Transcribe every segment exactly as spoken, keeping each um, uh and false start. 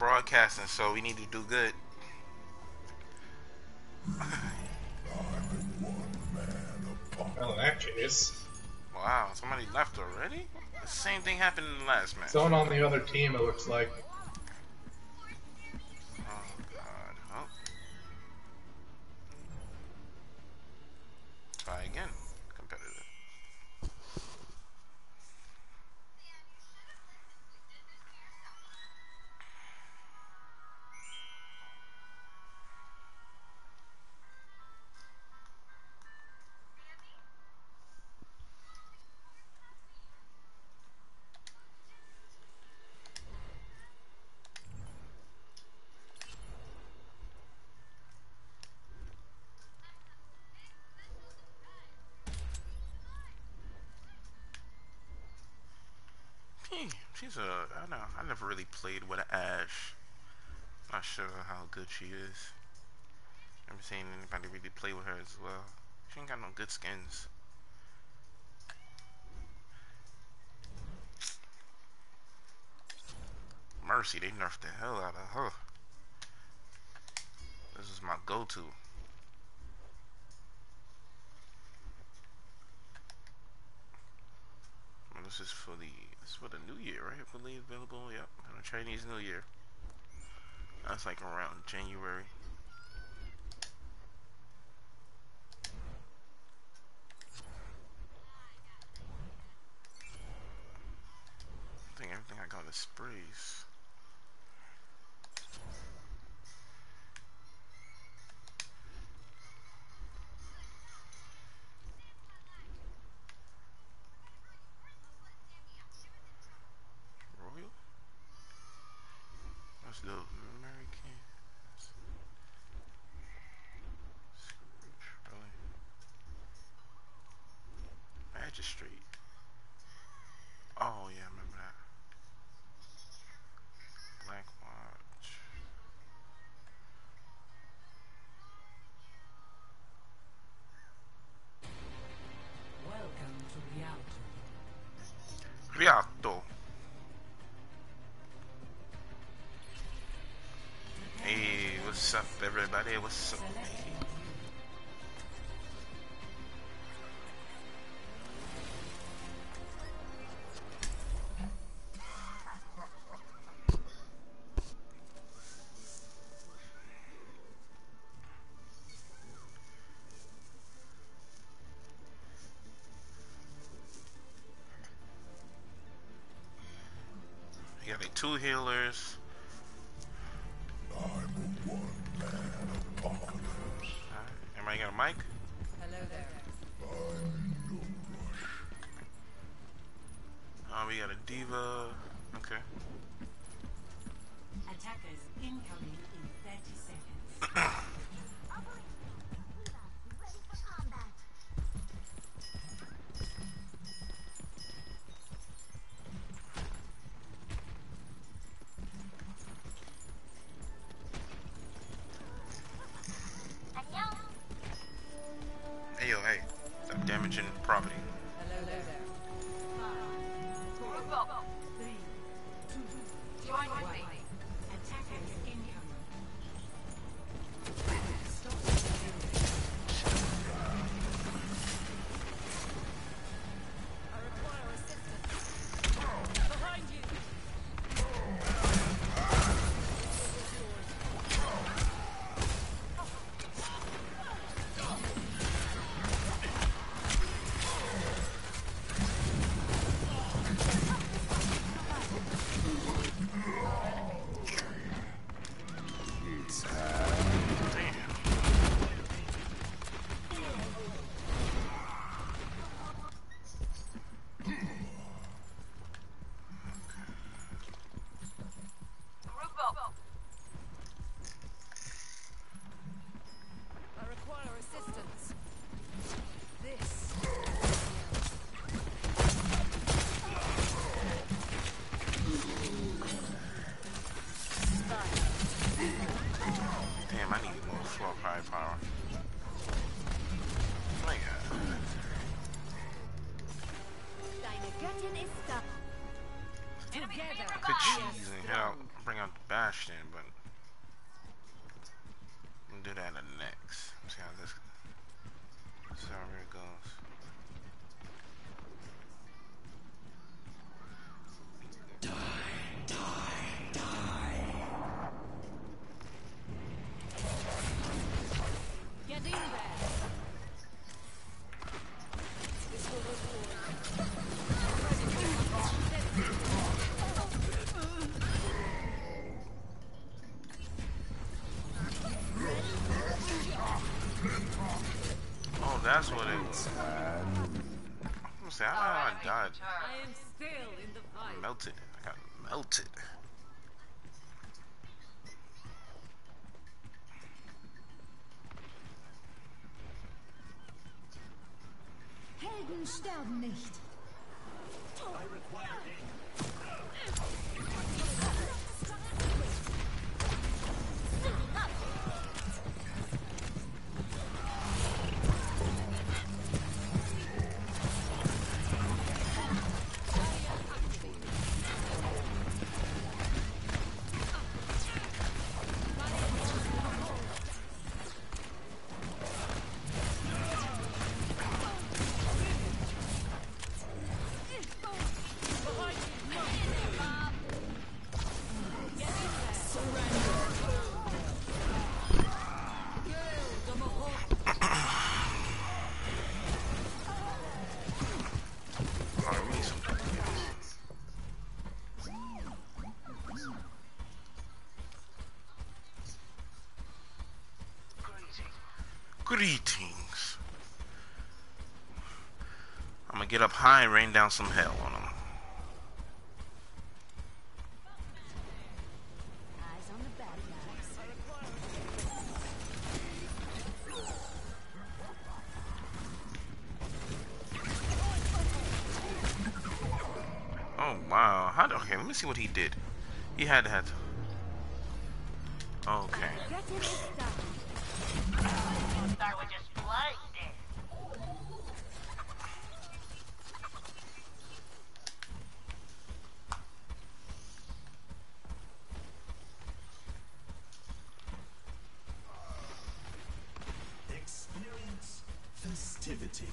broadcasting, so we need to do good. Well, in that case, Wow, somebody left already? The same thing happened in the last match. someone on the other team, it looks like. Oh, God. Well. Try again. Competitive. She's a, I know, I never really played with Ashe. Not sure how good she is. Never seen anybody really play with her as well. She ain't got no good skins. Mercy, they nerfed the hell out of her. This is my go-to. Well, this is for the, this is for the new year, right? Fully available, yep, for the Chinese New Year. That's like around January. I think everything I got is sprays. Royal? What's the American? Scrooge, really? Magistrate. Oh yeah, I remember that. Black Watch. Welcome to Rialto. Rialto. Hey, what's up, everybody? What's up? Hey. You got like two healers. I'm a one-man apocalypse. Alright, everybody got a mic? Hello there. I'm in no rush. Oh, we got a diva. Okay. Attackers incoming in thirty seconds. Ready for combat. Hey yo, hey. Stop damaging property. Hello there. Five, four, three, two, one. Attackers incoming. Together. Could cheese and hit out, bring out the Bastion, but we'll do that in the next. See how this, see how it goes. Get in there. Oh, that's what it was. I'm gonna say, I don't know how I died. I am still in the fight. Melted. I got melted. Helden sterben nicht. Oh, we need some D P S. Greetings. I'm gonna get up high and rain down some hell on them. Eyes on the bad guys. Oh wow. How do, okay, let me see what he did. He had to have to. Okay. Göttin ist da. Start with just like this. Experience festivity.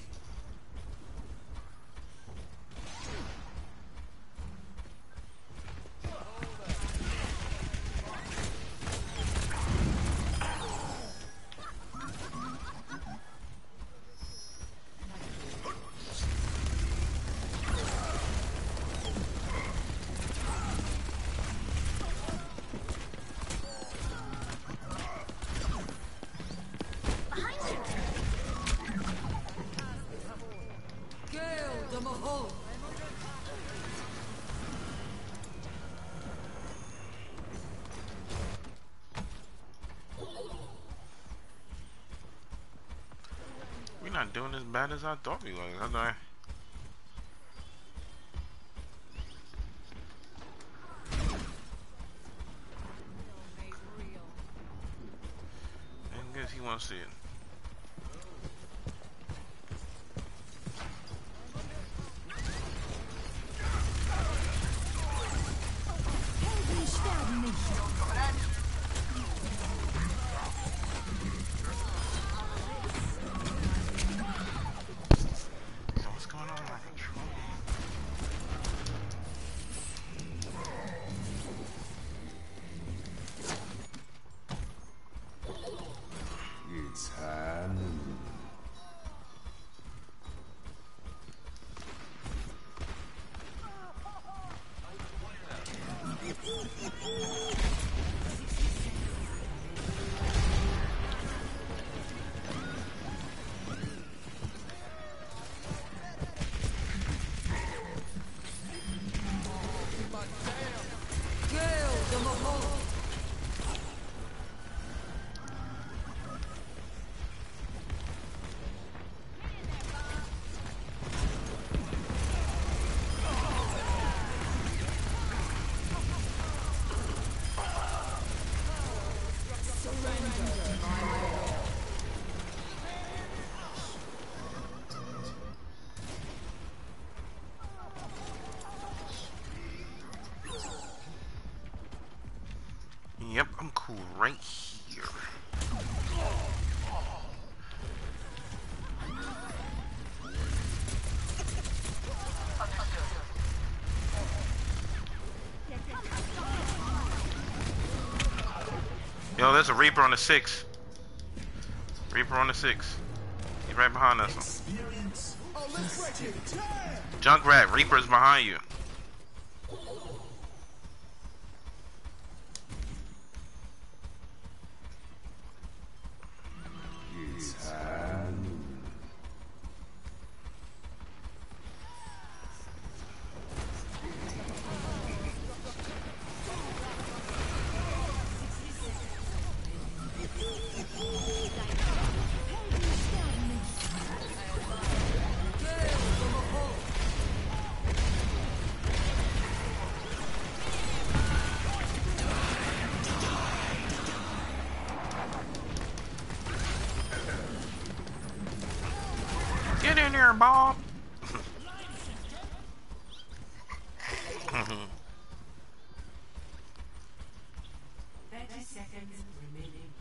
Gale the Mahal. We're not doing as bad as I thought we was. I know. And guess he wants to see it. Helden sterben nicht. So what's going on with my control? It's high noon. Gale the Mahal. Yep, I'm cool right here. Yo, there's a Reaper on the six. Reaper on the six. He's right behind us. Experience festivity. Junkrat, Reaper's behind you. It's high noon. Get in there, Bob. thirty seconds remaining.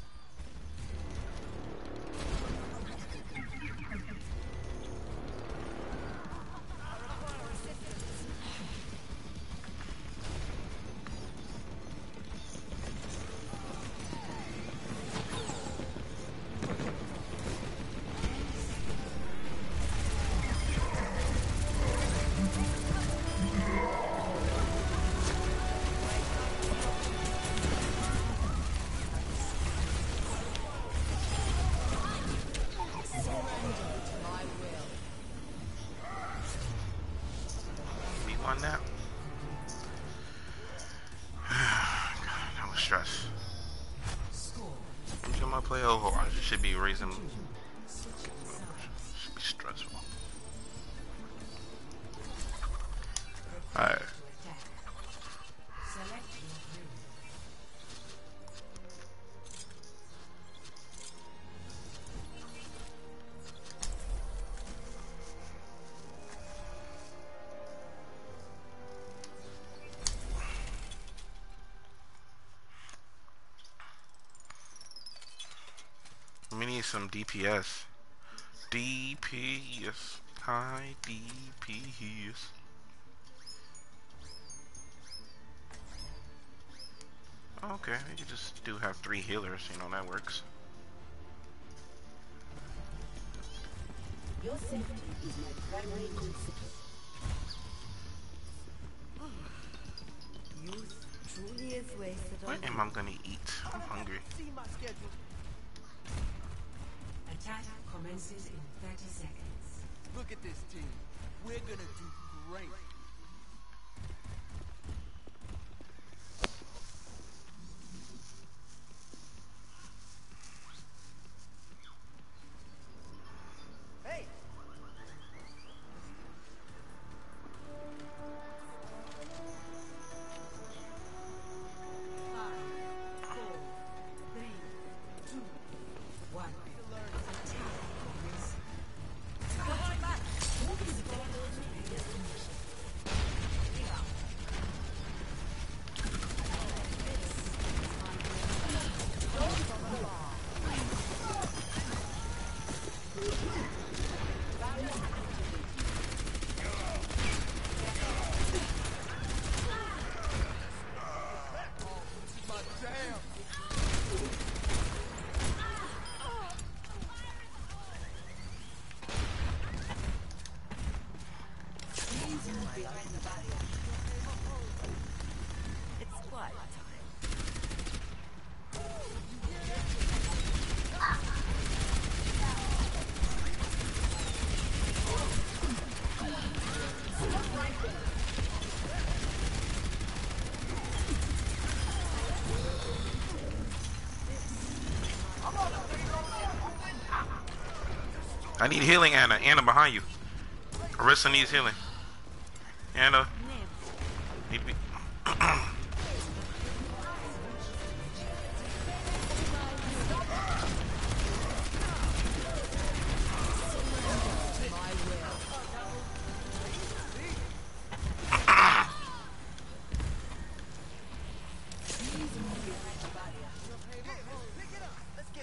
We won that. God, that was stress. Every time I play Overwatch, it should be raising. Should be stressful. Alright. Select your hero. We need some D P S. D P S. High D P S. Okay, you just do have three healers, you know, that works. Your safety is my primary concern. Youth truly is wasted on What am I gonna eat? I'm hungry. Attack commences in thirty seconds. Look at this team. We're gonna do great. Hey! Five, four, three, two, one. Attack commencing. It's quiet time. I need healing, Anna. Anna behind you. Orisa needs healing. Anna. Need to be.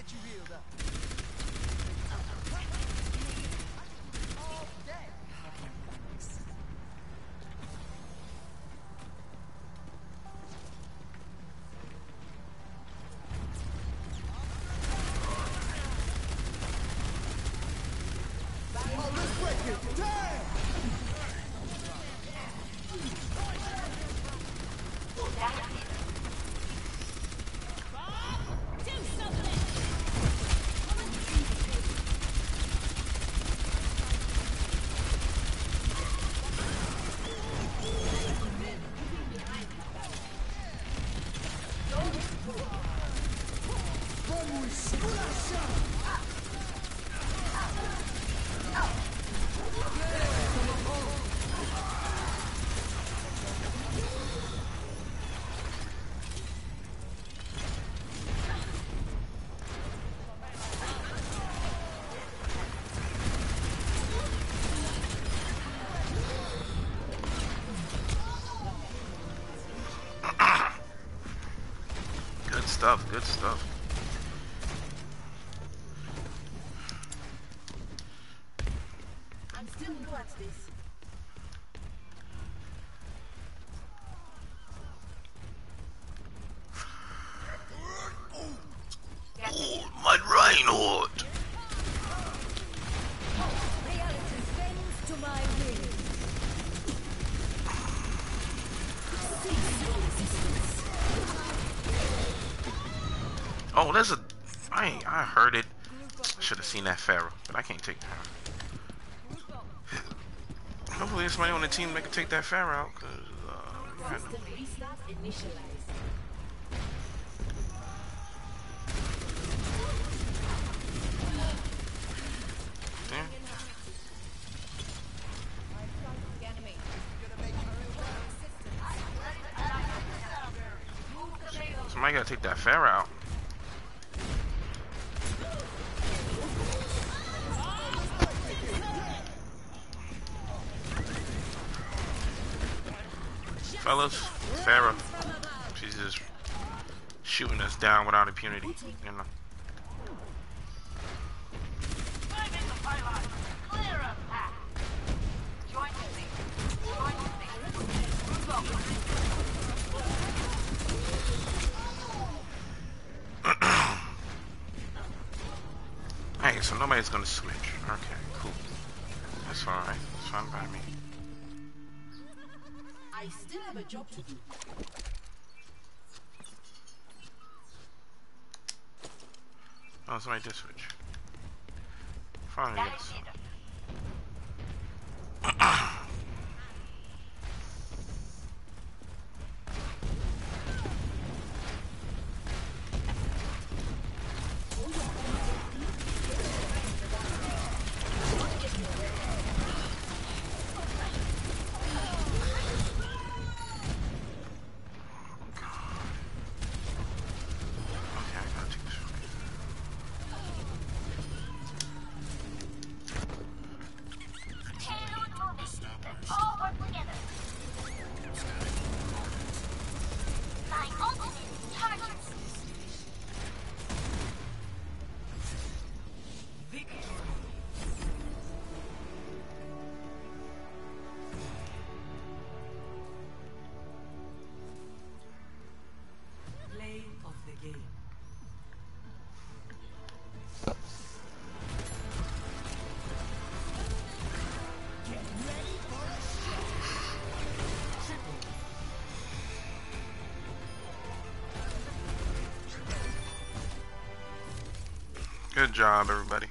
get you healed up. All day. Oh, let's break it. Damn! Good stuff, good stuff. I'm still new at this. My Reinhold! Reality bends to my will. Cease your resistance. Oh, there's a... I ain't, I heard it. I should have seen that Pharaoh, but I can't take that. Hopefully there's somebody on the team that can take that Pharaoh out, because... Uh, man. System restart initialized. Yeah. Somebody gotta take that Pharaoh out. Fellas, Pharaoh, she's just shooting us down without impunity, you know. Hey, so nobody's gonna switch. Okay, cool. That's alright. That's fine by me. I still have a job to do. Oh, somebody did switch. Finally got some. Play of the game. Good job, everybody.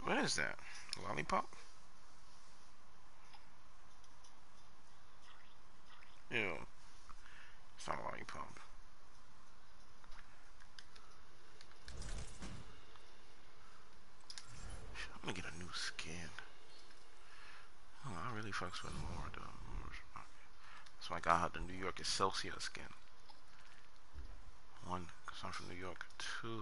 What is that? Lollipop? Ew. It's not a lollipop. I'm gonna get a new skin. Oh, I really fucks with more though. That's why I got the New York Excelsior skin. One, because I'm from New York. Two.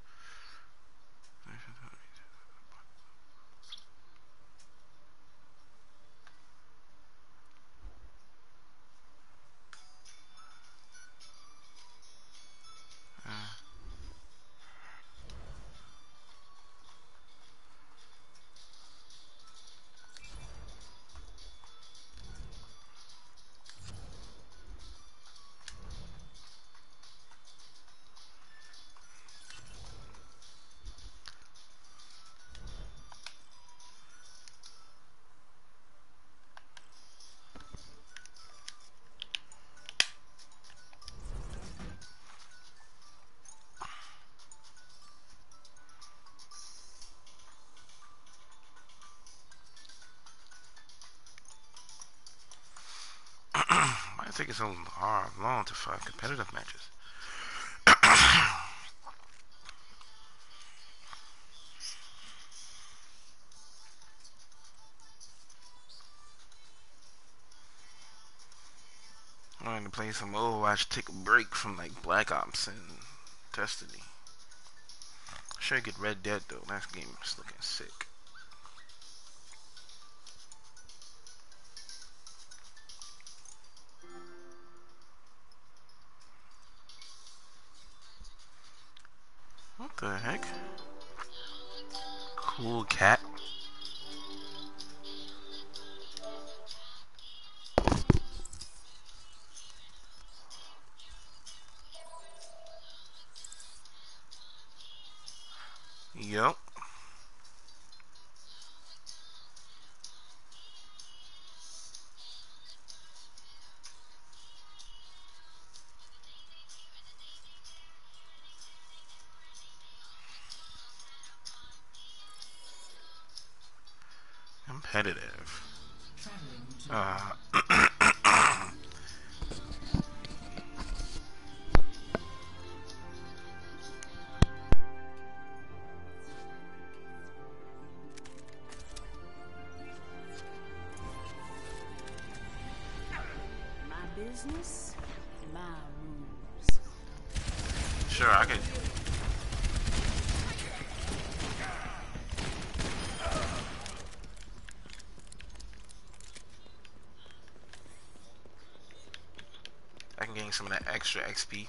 Why it take so hard, long to find competitive matches? I wanted to play some Overwatch, take a break from like Black Ops and Destiny. Should get Red Dead though. That game is looking sick. What the heck? Cool cat. Yup. Competitive. Uh, My business, my rules. sure, I could. I can gain some of that extra X P.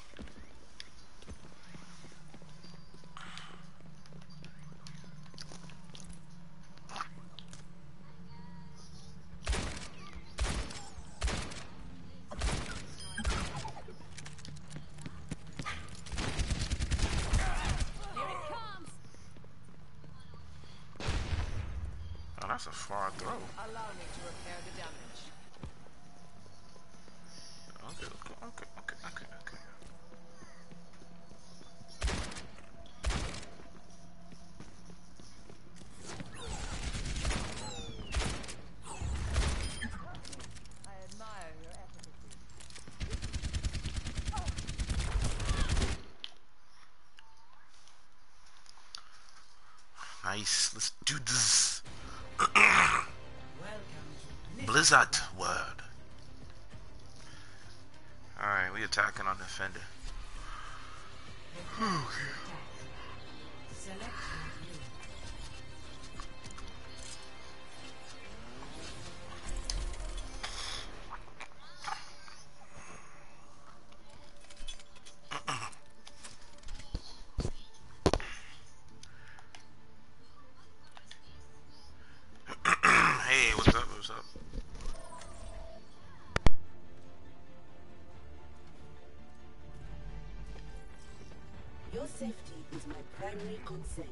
Oh, that's a far throw. Allow me to repair the damage. Okay, okay, okay, okay, okay, okay. I admire your efficacy. Nice. Let's do this. Welcome to Blizzard word. Alright, we attacking on defender. Select your hero. Hey, what's up? What's up? Your safety is my primary concern.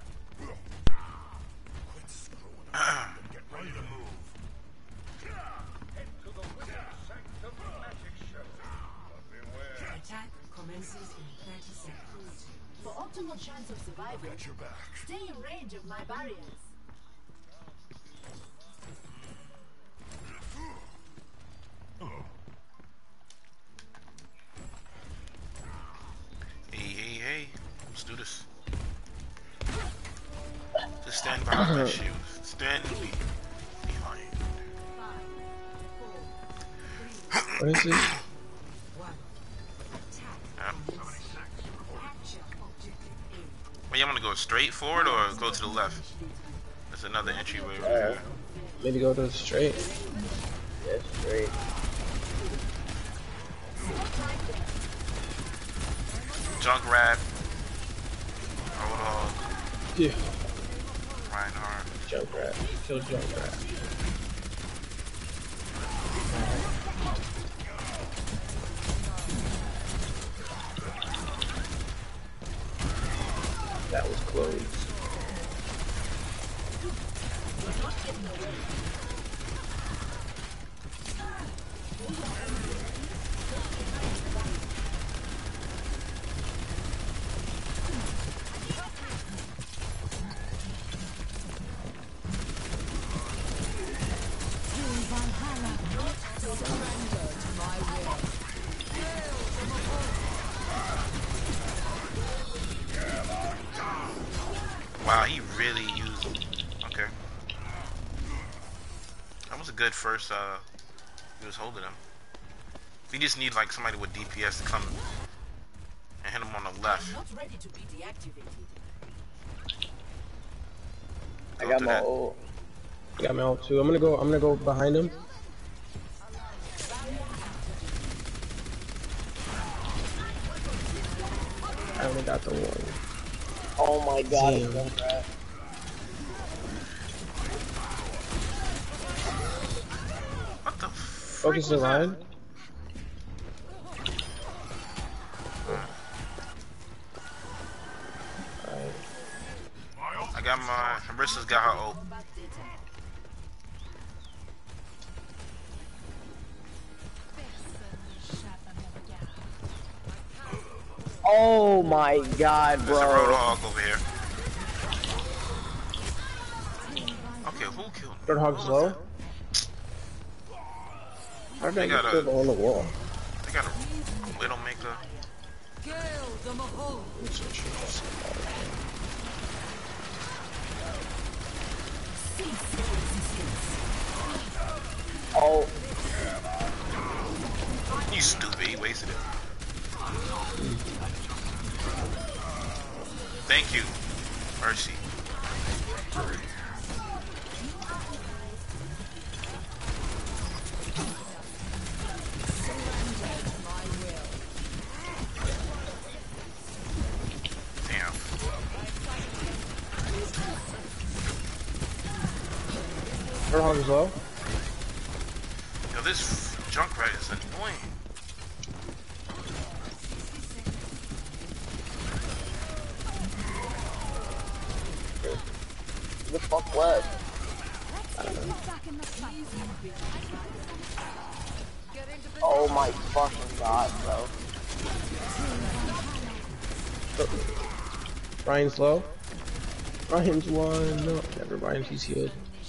Attack commences in thirty seconds. For optimal chance of survival, stay in range of my barriers. Let's do this. Just stand behind my shield. Stand be behind. What is this? Yeah. Well, you want to go straight forward or go to the left? There's another entryway over there. Maybe go to the straight. Yeah, straight. Junkrat. Roadhog. Yeah. Reinhardt. Junkrat. Kill Junkrat. That was close. Wow, he really used. Okay. That was a good first. Uh, he was holding him. We just need like somebody with D P S to come and hit him on the left. Not ready to be deactivated. I Go got to my that. ult. I got my ult too. I'm gonna go. I'm gonna go behind him. I only got the one. Oh my god, it's Damn. Junkrat. What the? Focus the line. Alright. I got my. Marissa's got her ult. Oh my god, There's a bro. Roadhog over here. Okay, who killed me? Roadhog's low. How did I They get got a- killed on the wall? They got a Widowmaker. Oh, You stupid, he wasted it. Thank you, Mercy. Damn. Roadhog's low. Yo, this Junkrat is annoying. the fuck left? Oh my fucking god, bro. Ryan's low. Ryan's one. No, never mind. He's healed.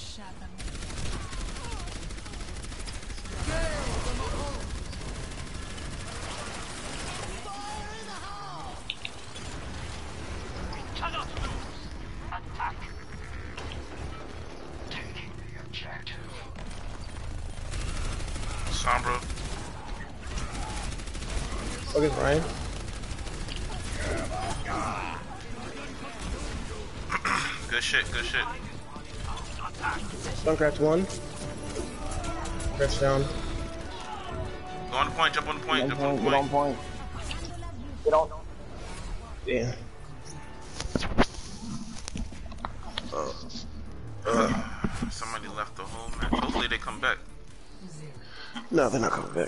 Sombra. Focus Ryan. Good shit, good shit. Junkrat's one. Junkrat's down. Go on the point, jump on the point, Get jump on on the point, get on point. point. Get on. Damn. Somebody left the whole match. Hopefully they come back. No, they're not coming back.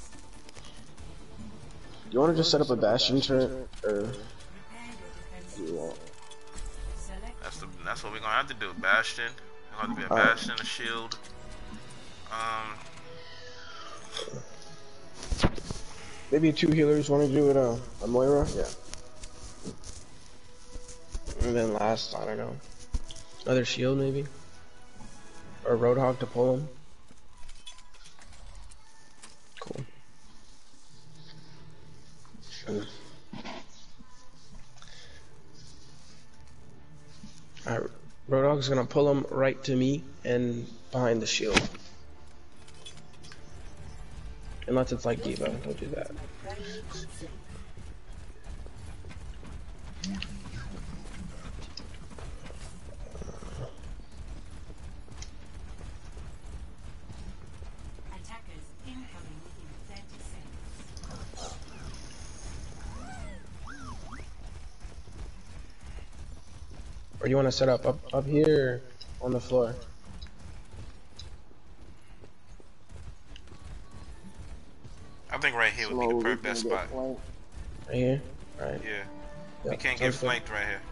You want to just set up a bastion turret, or do you want? That's the that's what we're gonna have to do. Bastion. We're gonna have to be a Alright. bastion, a shield. Um Maybe two healers want to do it. Uh, a Moira, yeah. And then last, I don't know, another shield maybe, or Roadhog to pull him. Cool. Roadhog's gonna pull him right to me and behind the shield. Unless it's like D.Va, don't do that. Or you want to set up up up here or on the floor? I think right here would be the perfect best spot. Right here? Alright. Yeah. Yep, We can't get sounds good. flanked right here.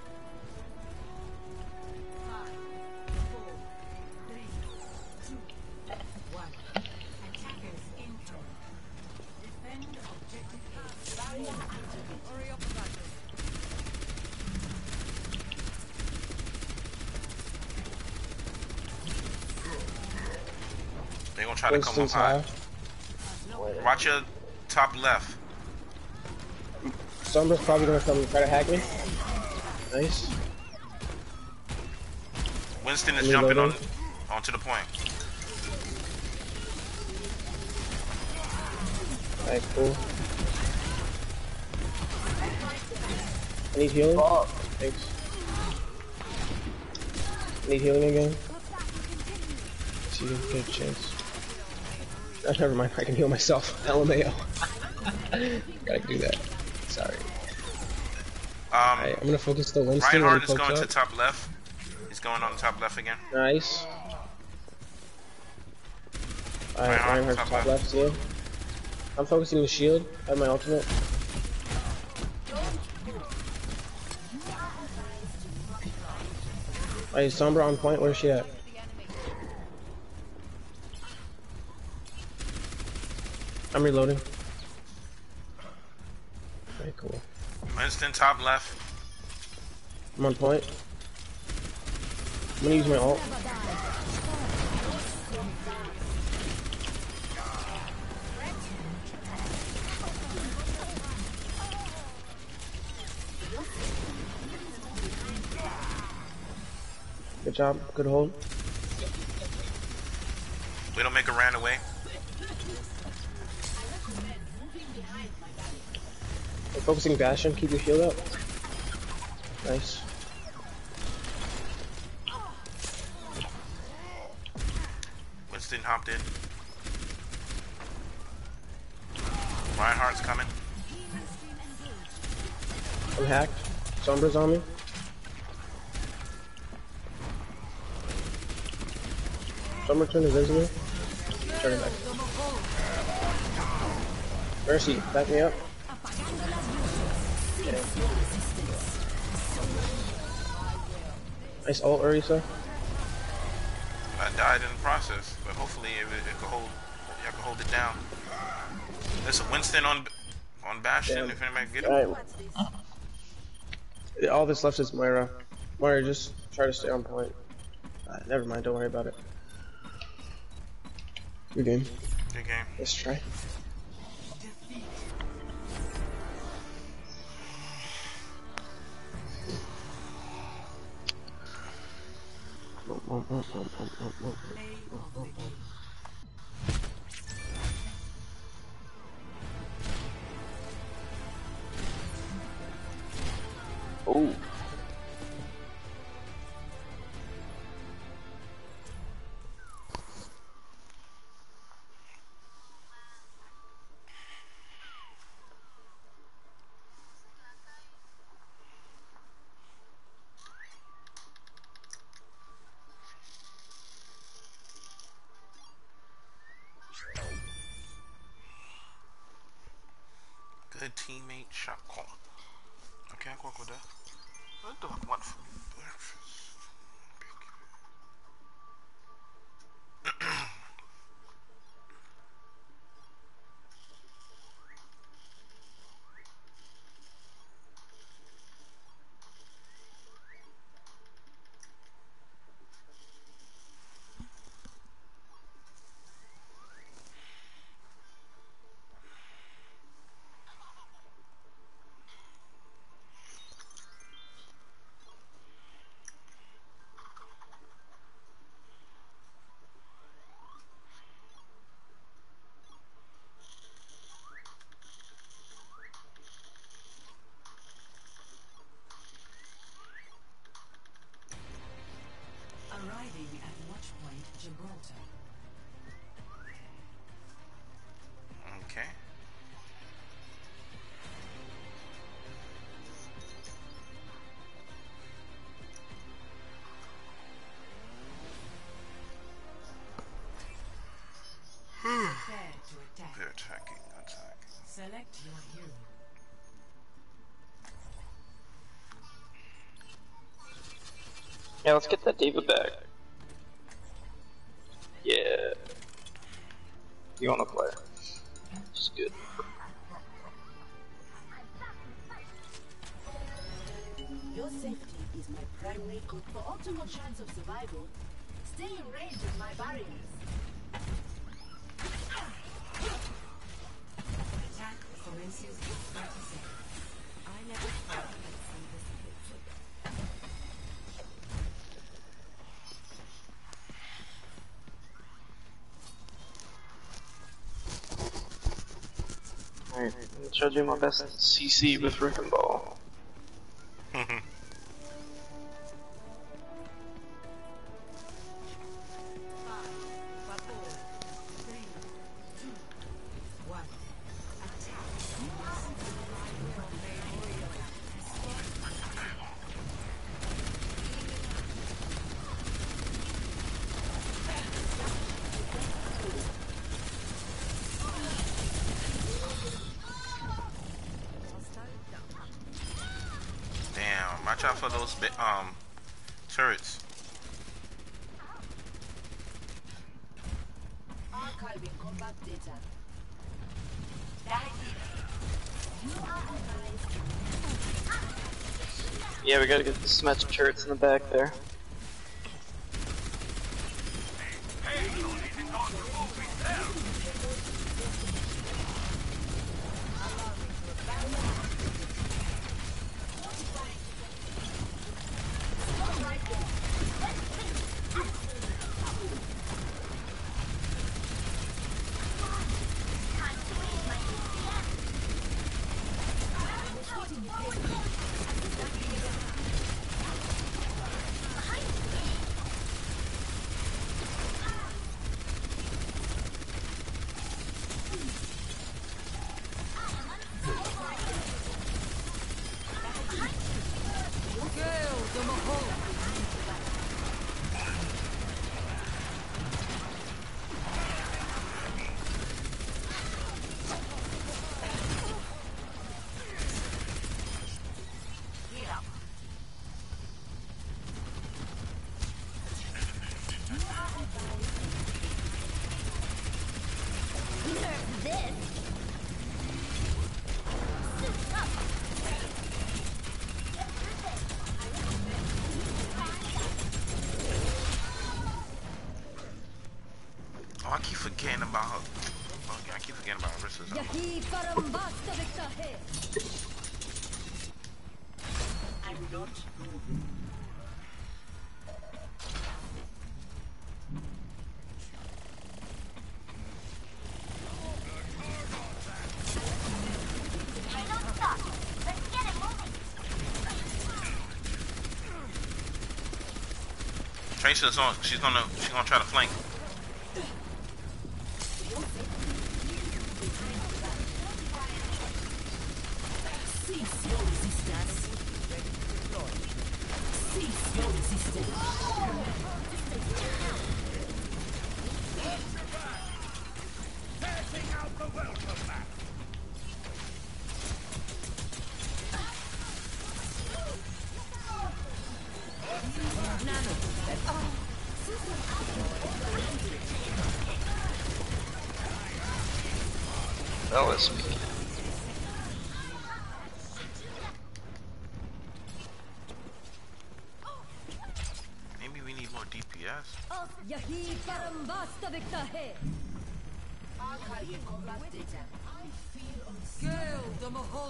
They gonna try to come up Winston's high. high. Watch your top left. Sombra's probably gonna come try to hack me. Nice. Winston is Let me jumping load on in. onto the point. Alright, cool. I need healing. Thanks. I need healing again. See if you can get a chance. Oh, never mind, I can heal myself. L M A O. Gotta do that. Sorry. Um, Alright, I'm gonna focus the Winston. Reinhardt when is he going pokes to up. top left. He's going on the top left again. Nice. Alright, Reinhardt, Reinhardt's top top left. left, see him? I'm focusing the shield. I have my ultimate. Alright, Sombra on point. Where's she at? I'm reloading. Very cool. Winston top left. I'm on point. I'm gonna use my ult. Good job. Good hold. We don't make a ran away. I'm focusing Bastion. Keep your shield up. Nice. Winston hopped in. Reinhardt's coming. I'm hacked. Sombra's on me. Sombra turned invisible. Turn it back. Mercy, back me up. Okay. Nice ult, Orisa. I died in the process, but hopefully it, it could hold. Y'all can hold it down. There's a Winston on on Bastion. Yeah. If anybody can get him. Alright. All that's left is Moira. Moira, just try to stay on point. Uh, never mind, don't worry about it. Good game. Good game. Let's try. Oh. Good teammate shot call. I can't work with that. What do I want for breakfast? Arriving at Watchpoint Gibraltar. Okay. Prepare to attack. They're attacking, attacking. Select your hero. Yeah, let's get that diva back. Yeah. You wanna play? It's good. Your safety is my primary goal. For optimal chance of survival, stay in range of my barriers. Attack commences in thirty seconds. I never thought I'd see this picture. Alright, I'm try to do my best C C with Rippin' Ball. Damn, watch out for those bi- um turrets. Archiving combat data. Yeah, we gotta get the smashed turrets in the back there. Oh, I keep forgetting about her. Okay, I keep forgetting about Arisa's. I'm not Tracer's on. She's gonna. She's gonna try to flank. cease your resistance. Cease your resistance. That was me. Maybe we need more D P S. यही परम वास्तविकता है. Archiving combat data. I feel unsafe. Gale the Mahal.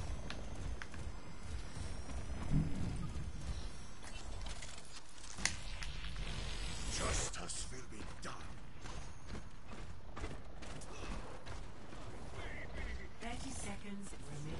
Justice will be done. Thirty seconds remaining.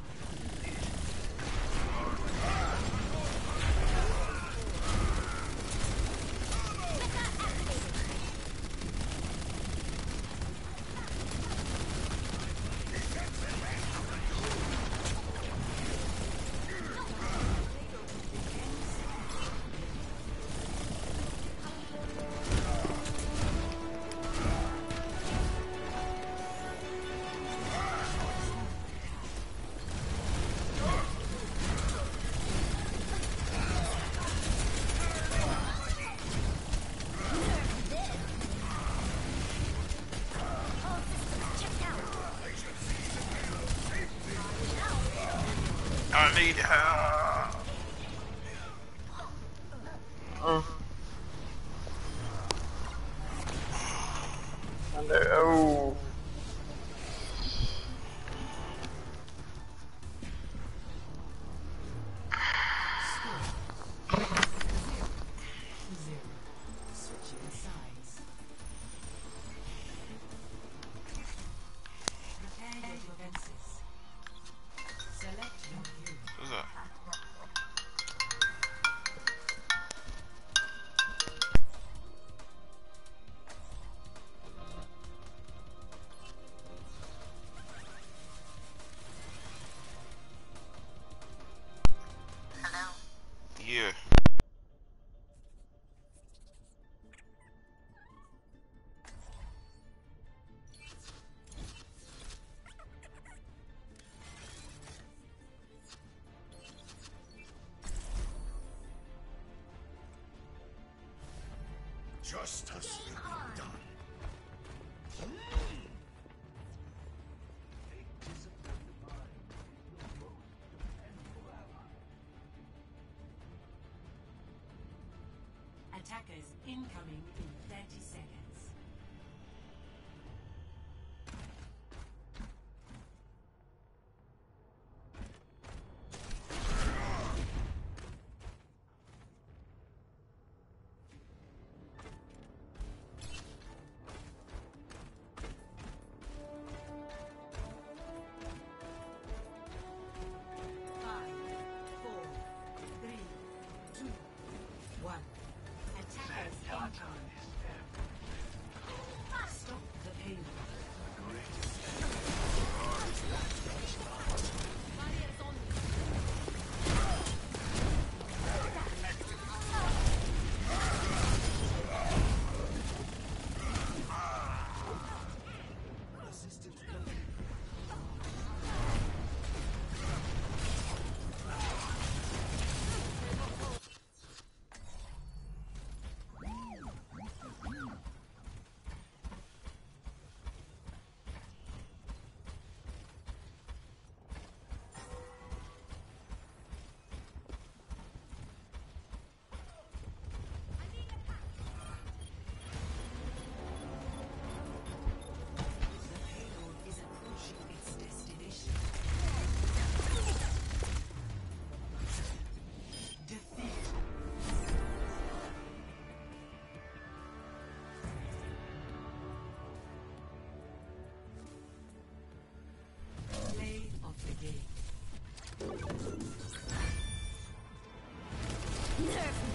need help. Mm. Under, oh. Switching sides. Prepare your defenses. Select your hero. Who's that? Yeah. Justice will be done. Attackers incoming in thirty seconds. Five, four, three, two, one. Attackers incoming. Stop the payload. The payload is approaching its destination. Defeat. Play of the game. Nerf